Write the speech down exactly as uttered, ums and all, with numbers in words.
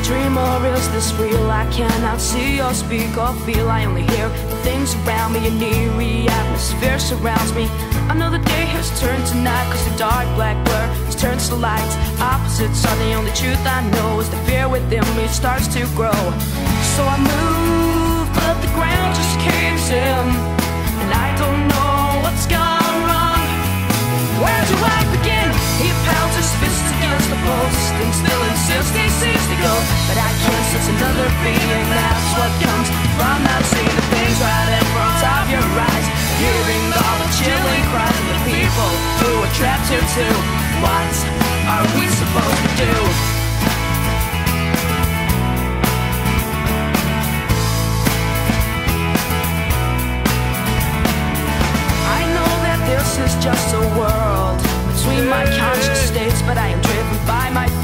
dream or is this real? I cannot see or speak or feel. I only hear the things around me. An eerie atmosphere surrounds me. I know the day has turned to night, cause the dark black blur has turned to light. Opposites are the only truth I know, as the fear within me starts to grow. So I move, but the ground just caves in, and I don't know what's gone wrong. Where do I begin? He pounds his fists against the post and still insists he sees the ghost. But I can't sense another being, that's what comes from that scene. The things right in front of your eyes, hearing all the chilling cries of the people who are trapped here too. What are we supposed to do? I know that this is just a world between my conscious states, but I am driven by my